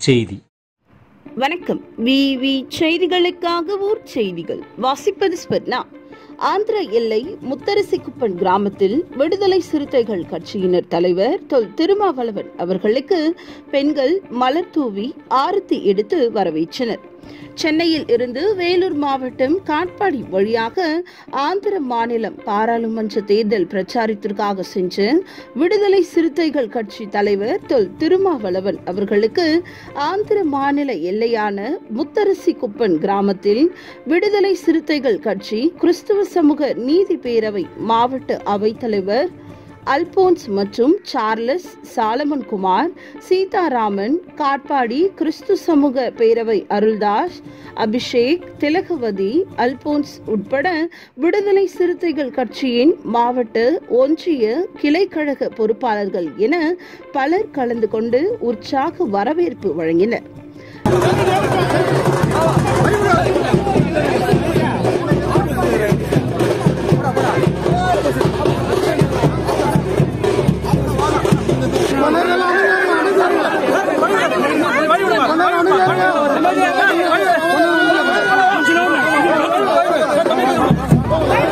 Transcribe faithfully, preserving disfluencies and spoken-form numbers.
செய்தி. வணக்கம். விவி செய்திகளுக்காக ஊர் செய்திகள் வாசிப்பது ஸ்வர்ணா. ஆந்திர எல்லை முத்தரசிக்குப்பன் கிராமத்தில் விடுதலை சிறுத்தைகள் கட்சியினர் தலைவர் தொல் திருமாவளவன் அவர்களுக்கு பெண்கள் மலர் தூவி ஆரத்தி எடுத்து வரவேற்றனர். சென்னையில் இருந்து வேலூர் மாவட்டம் காட்பாடி வழியாக ஆந்திர மாநிலம் பாராளுமன்ற தேர்தல் பிரச்சாரத்திற்காக சென்ற விடுதலை சிறுத்தைகள் கட்சி தலைவர் தொல் திருமாவளவன் அவர்களுக்கு ஆந்திர மாநில எல்லையான முத்தரசிக்குப்பன் கிராமத்தில் விடுதலை சிறுத்தைகள் கட்சி கிறிஸ்துவ சமூக நீதி பேரவை மாவட்ட அவைத்தலைவர் அல்போன்ஸ் மற்றும் சார்லஸ் சாலமன் குமார், சீதாராமன், காட்பாடி கிறிஸ்து சமூக பேரவை அருள்தாஸ், அபிஷேக், திலகவதி, அல்போன்ஸ் உட்பட விடுதலை சிறுத்தைகள் கட்சியின் மாவட்ட ஒன்றிய கிளைக்கழக பொறுப்பாளர்கள் என பலர் கலந்து கொண்டு உற்சாக வரவேற்பு வழங்கினர். Come on.